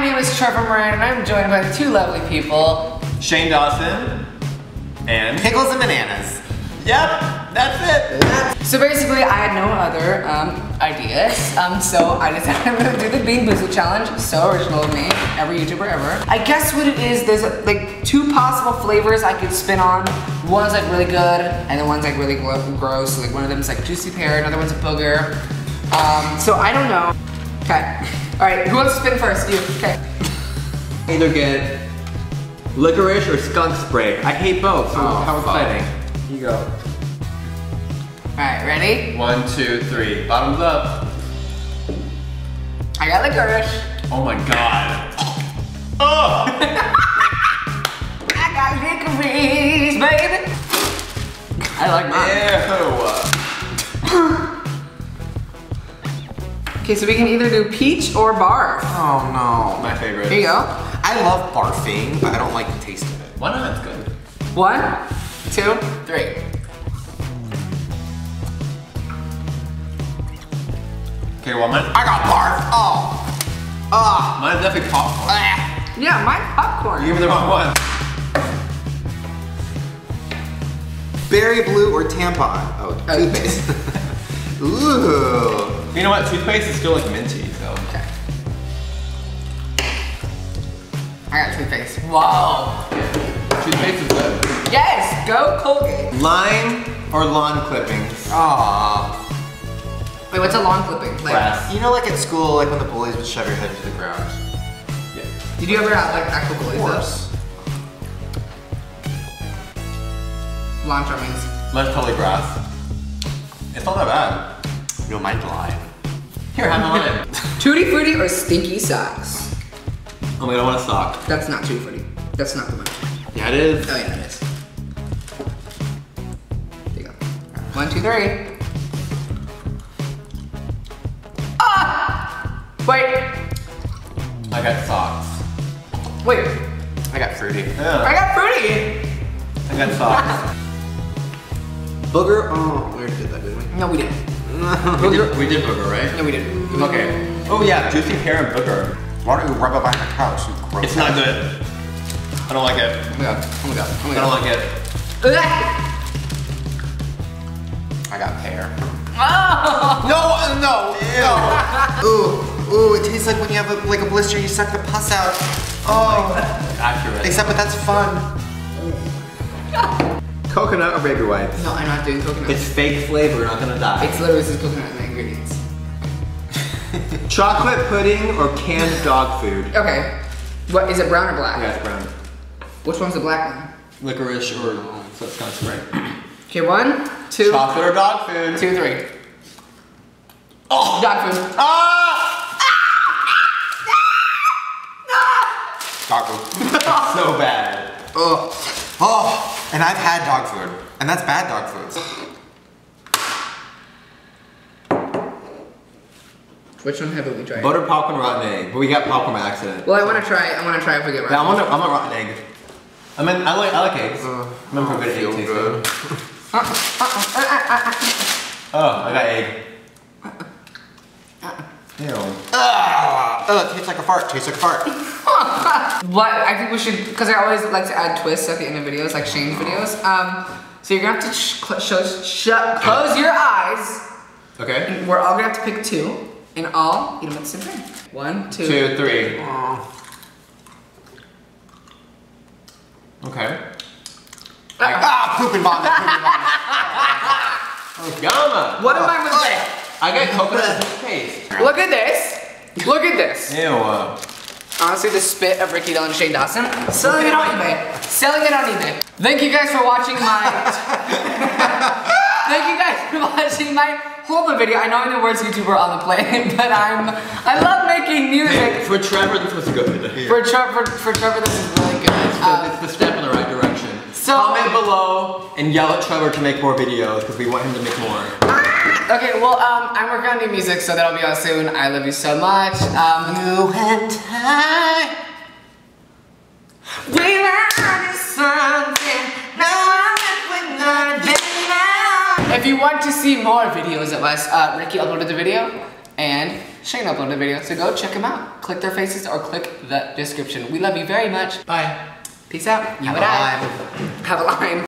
name is Trevor Moran, and I'm joined by the two lovely people, Shane Dawson and Pickles and Bananas. Yep, that's it. So basically, I had no other ideas, so I decided I'm gonna do the Bean Boozled Challenge. So original of me, every YouTuber ever. I guess what it is, there's like two possible flavors I could spin on. One's like really good, and then one's like really gross. So like one of them's like juicy pear, another one's a booger. So I don't know. Okay. All right, who wants to spin first? You. Okay. Either get licorice or skunk spray. I hate both, so how exciting. Here you go. Alright, ready? 1, 2, 3. Bottoms up. I got licorice. Oh my god. Oh! I got licorice, baby. I like mine. Okay, so we can either do peach or barf. Oh no. My favorite. Here you go. I love barfing, but I don't like the taste of it. Why not? It's good. 1, 2, 3. Okay, well, mine. I got barf. Oh. Mine's definitely popcorn. Yeah, mine's popcorn. You gave me the wrong one. Berry blue or tampon? Oh, toothpaste. Ooh. You know what? Toothpaste is still like minty, so. Okay. I got toothpaste. Whoa. Toothpaste is good. Yes, go Colgate. Lime or lawn clippings? Aw. Wait, what's a lawn clipping? Like, Grass. You know, like at school, like when the bullies would shove your head into the ground. Yeah. did you ever have like actual bullies? Of course. Lawn trimmings. Mine's totally grass. It's not that bad. No, mine's lime. Here, have mine. Tutti Frutti or Stinky Socks? Oh my god, I want a sock. That's not Tutti Frutti. That's not the one. Yeah, it is. Oh yeah, it is. There you go. 1, 2, 3. Ah! Wait. I got socks. Wait. I got fruity. I Yeah. got fruity. I got socks. Booger? Oh, we already did that, didn't we? No, we didn't. we did booger, right? No, we didn't. Okay. Oh yeah, juicy pear and booger. Why don't you rub it behind the couch? You gross It's not ass. good. I don't like it. Oh my god. Oh my god. Oh my I don't god. like it. I got pear. Oh! No. Ooh, it tastes like when you have a blister, you suck the pus out. Oh. Accurate. Except, but that's fun. Coconut or baby wipes? No, I'm not doing coconut. It's fake flavor, we're not gonna die. It's literally just coconut in the ingredients. Chocolate pudding or canned dog food? Okay. What, is it brown or black? Yeah, it's brown. Which one's the black one? Licorice or skunk spray. Okay, 1, 2, Chocolate or dog food? 2, 3. Oh! Dog food. Ah! Dog food. So bad. Oh, and I've had dog food, and that's bad dog food. Which one haven't we tried? Butter popcorn, rotten egg. But we got popcorn by accident. Well, I want to try if we get right. Yeah, I want a rotten egg. I mean, I like eggs. Remember how good egg tastes good. Oh, I got egg. Ew. It tastes like a fart. Tastes like a fart. What I think we should, because I always like to add twists at the end of videos, like Shane's videos. So you're gonna have to close your eyes. Okay. And we're all gonna have to pick 2, and all eat them at the same time. 1, 2, 2, 3. Okay. Poop and vomit. Yama. What am I gonna say? I got coconut toothpaste. Look at this. Look at this. Ew. Honestly, the spit of Ricky Dillon and Shane Dawson. Selling it on eBay. Selling it on eBay. Thank you guys for watching my. Thank you guys for watching my whole video. I know I'm the worst YouTuber on the planet, but I love making music. For Trevor, this was good. For Trevor, this is really good. It's the step in the right direction. So comment below and yell at Trevor to make more videos because we want him to make more. Okay, well, I'm working on new music, so that'll be out soon. I love you so much. You and I. We learned something. If you want to see more videos of us, Ricky uploaded the video, and Shane uploaded a video, so go check him out. Click their faces or click the description. We love you very much. Bye. Peace out. You have a lime. Have a lime.